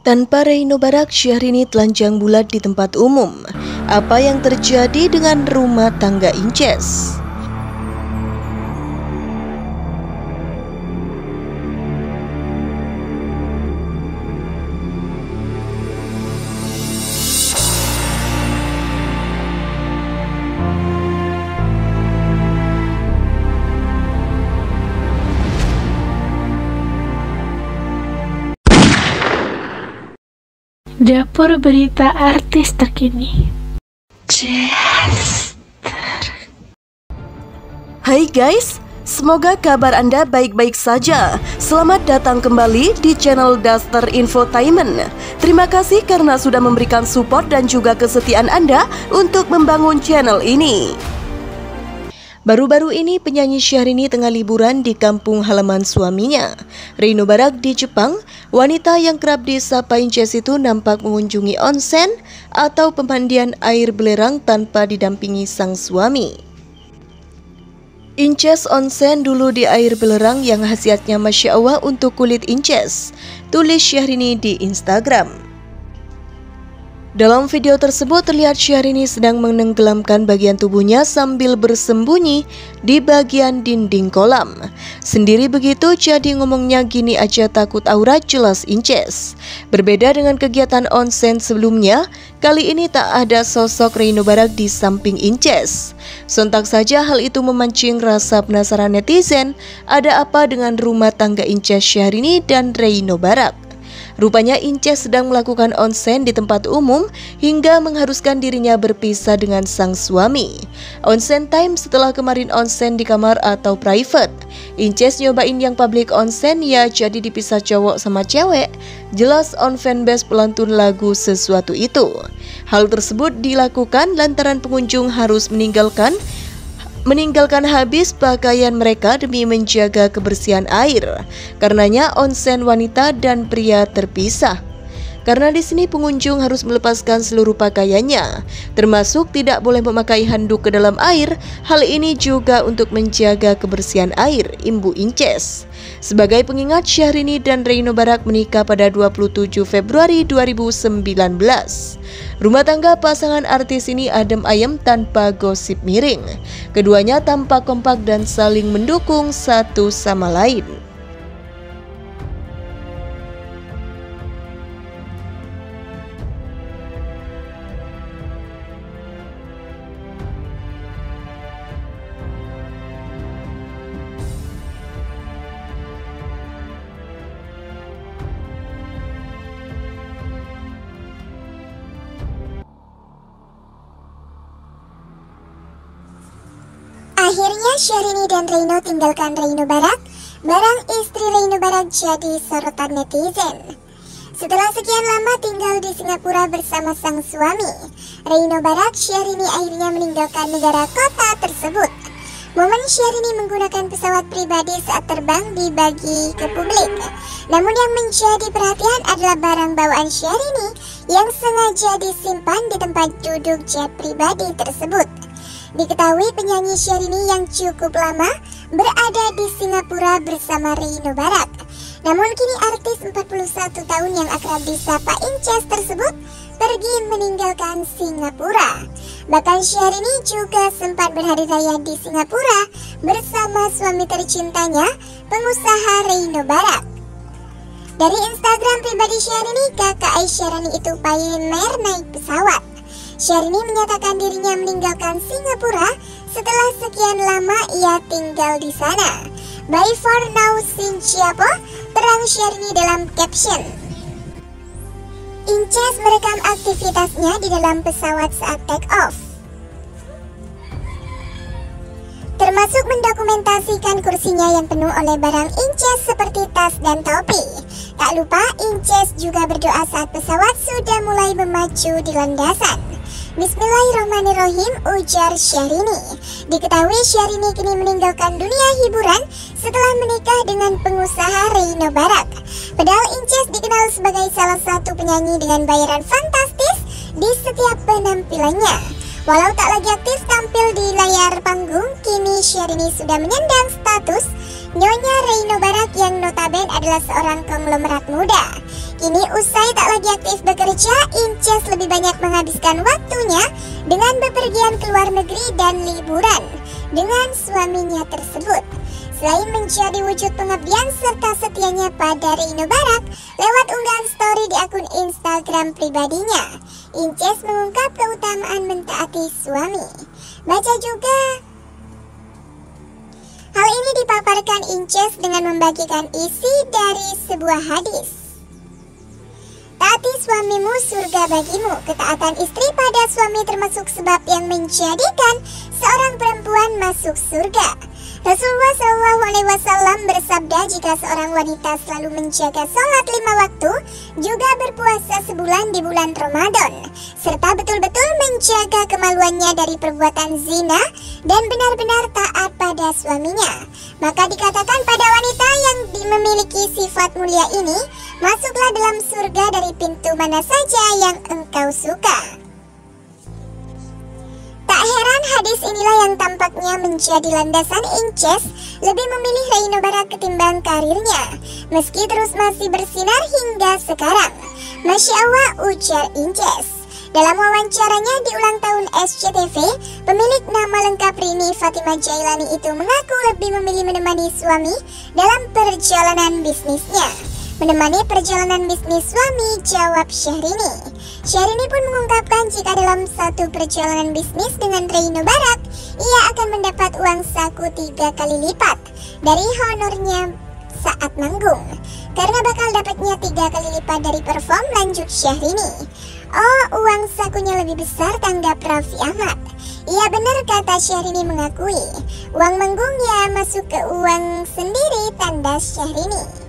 Tanpa Reino Barak, Syahrini telanjang bulat di tempat umum. Apa yang terjadi dengan rumah tangga Inces? Dapur berita artis terkini. Hai guys, semoga kabar Anda baik-baik saja. Selamat datang kembali di channel Daster Infotainment. Terima kasih karena sudah memberikan support dan juga kesetiaan Anda untuk membangun channel ini. Baru-baru ini penyanyi Syahrini tengah liburan di kampung halaman suaminya. Reino Barak di Jepang, wanita yang kerap disapa Inces itu nampak mengunjungi onsen atau pemandian air belerang tanpa didampingi sang suami. Inces onsen dulu di air belerang yang khasiatnya Masya Allah untuk kulit Inces, tulis Syahrini di Instagram. Dalam video tersebut terlihat Syahrini sedang menenggelamkan bagian tubuhnya sambil bersembunyi di bagian dinding kolam. Sendiri begitu, jadi ngomongnya gini aja takut aurat, jelas Inces. Berbeda dengan kegiatan onsen sebelumnya, kali ini tak ada sosok Reino Barak di samping Inces. Sontak saja hal itu memancing rasa penasaran netizen, ada apa dengan rumah tangga Inces Syahrini dan Reino Barak. Rupanya Inces sedang melakukan onsen di tempat umum hingga mengharuskan dirinya berpisah dengan sang suami. Onsen time setelah kemarin onsen di kamar atau private. Inces nyobain yang public onsen ya, jadi dipisah cowok sama cewek. Jelas on fanbase pelantun lagu Sesuatu Itu. Hal tersebut dilakukan lantaran pengunjung harus meninggalkan habis pakaian mereka demi menjaga kebersihan air. Karenanya onsen wanita dan pria terpisah. Karena di sini pengunjung harus melepaskan seluruh pakaiannya, termasuk tidak boleh memakai handuk ke dalam air. Hal ini juga untuk menjaga kebersihan air, imbu Inces. Sebagai pengingat, Syahrini dan Reino Barak menikah pada 27 Februari 2019. Rumah tangga pasangan artis ini adem ayem tanpa gosip miring. Keduanya tampak kompak dan saling mendukung satu sama lain. Akhirnya Syahrini dan Reino tinggalkan Reino Barak, barang istri Reino Barak jadi sorotan netizen. Setelah sekian lama tinggal di Singapura bersama sang suami, Reino Barak, Syahrini akhirnya meninggalkan negara kota tersebut. Momen Syahrini menggunakan pesawat pribadi saat terbang dibagi ke publik. Namun yang menjadi perhatian adalah barang bawaan Syahrini yang sengaja disimpan di tempat duduk jet pribadi tersebut. Diketahui penyanyi Syahrini yang cukup lama berada di Singapura bersama Reino Barak. Namun kini artis 41 tahun yang akrab disapa Inces tersebut pergi meninggalkan Singapura. Bahkan Syahrini juga sempat berhari raya di Singapura bersama suami tercintanya, pengusaha Reino Barak. Dari Instagram pribadi Syahrini, kakak Syahrini itu pamer naik pesawat. Syahrini menyatakan dirinya meninggalkan Singapura setelah sekian lama ia tinggal di sana. Bye for now Sinchiapo, terang Syahrini dalam caption. Inces merekam aktivitasnya di dalam pesawat saat take off, termasuk mendokumentasikan kursinya yang penuh oleh barang Inces seperti tas dan topi. Tak lupa Inces juga berdoa saat pesawat sudah mulai memacu di landasan. Bismillahirrahmanirrahim, ujar Syahrini. Diketahui Syahrini kini meninggalkan dunia hiburan setelah menikah dengan pengusaha Reino Barak. Padahal Inces dikenal sebagai salah satu penyanyi dengan bayaran fantastis di setiap penampilannya. Walau tak lagi aktif tampil di layar panggung, kini Syahrini sudah menyandang status Nyonya Reino Barak yang notabene adalah seorang konglomerat muda. Kini usai tak lagi aktif bekerja, Inces lebih banyak menghabiskan waktunya dengan bepergian ke luar negeri dan liburan dengan suaminya tersebut. Selain menjadi wujud pengabdian serta setianya pada Reino Barak lewat unggahan story di akun Instagram pribadinya, Inces mengungkap keutamaan mentaati suami. Baca juga. Hal ini dipaparkan Inces dengan membagikan isi dari sebuah hadis. Taati suamimu, surga bagimu. Ketaatan istri pada suami termasuk sebab yang menjadikan seorang perempuan masuk surga. Rasulullah SAW bersabda, jika seorang wanita selalu menjaga sholat 5 waktu, juga berpuasa sebulan di bulan Ramadan, serta betul-betul menjaga kemaluannya dari perbuatan zina dan benar-benar taat pada suaminya, maka dikatakan pada wanita yang memiliki sifat mulia ini, masuklah dalam surga dari pintu mana saja yang engkau suka. Tak heran hadis inilah yang tampaknya menjadi landasan Inces lebih memilih Reino Barak ketimbang karirnya, meski terus masih bersinar hingga sekarang. Masya Allah, ujar Inces. Dalam wawancaranya di ulang tahun SCTV, pemilik nama lengkap Rini Fatimah Jailani itu mengaku lebih memilih menemani suami dalam perjalanan bisnisnya. Menemani perjalanan bisnis suami, jawab Syahrini. Syahrini pun mengungkapkan jika dalam satu perjalanan bisnis dengan Reino Barak, ia akan mendapat uang saku 3 kali lipat dari honornya saat manggung. Karena bakal dapatnya 3 kali lipat dari perform, lanjut Syahrini. Oh, uang sakunya lebih besar, tanggap Raffi Ahmad. Iya benar, kata Syahrini mengakui. Uang manggungnya masuk ke uang sendiri, tanda Syahrini.